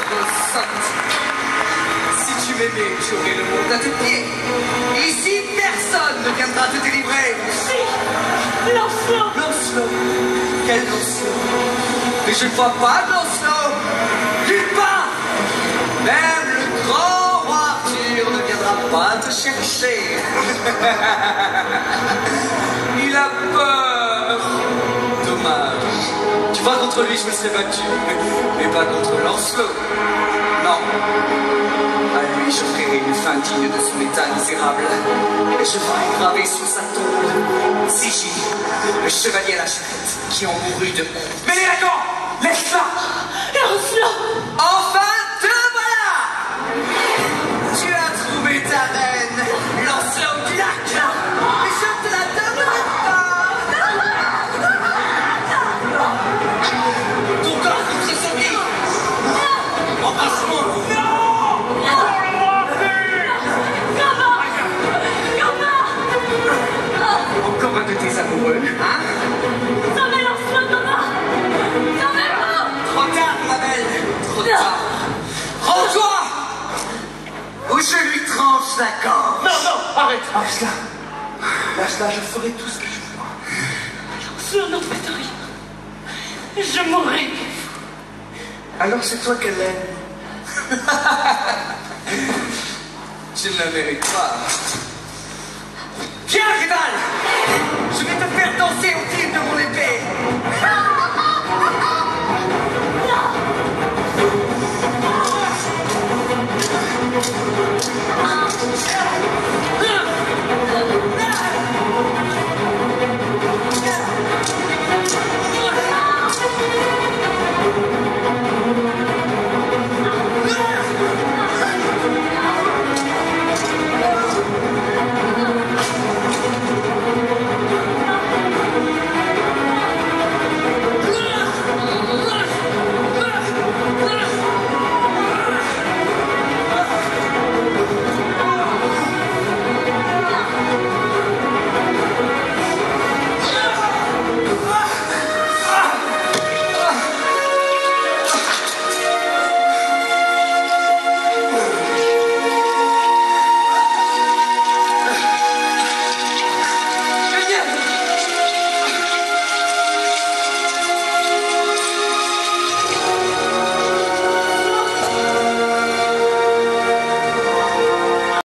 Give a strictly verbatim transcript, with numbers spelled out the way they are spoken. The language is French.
grosse sotte. Si tu m'aimais, j'aurais le monde à tes pieds. Ici, personne ne viendra te délivrer. Si, Lancelot. Lancelot? Quel Lancelot? Mais je ne vois pas de Lancelot. Nulle part. Même le grand roi Arthur ne viendra pas te chercher. Il a peur. Dommage. Tu vois, contre lui, je me serais battu. Mais pas contre Lancelot. Non. À lui, j'offrirai une fin digne de son état misérable. Et je ferai graver sur sa tombe Sigil, le chevalier à la charrette, qui en mourut de honte. Mais d'accord, laisse-la. Lancelot. Enfin, te voilà. Tu as trouvé ta reine, Lancelot du lac. Et je te la donnerai pas. Ton corps contre son lit. Embrasse-moi. Encore un de tes amoureux, hein? Sauvez Lancelot, maman. Sauvez-moi. Trop tard, ma belle. Trop tard. Rends-toi ou je lui tranche la gorge. Non, non, arrête. Lâche-la. Lâche-la, je ferai tout ce que je veux. Lancelot, n'en faites rien. Je mourrai. Alors c'est toi qu'elle aime. Tu ne la mérites pas. Viens, rival. Je vais te faire danser au fil de mon épée.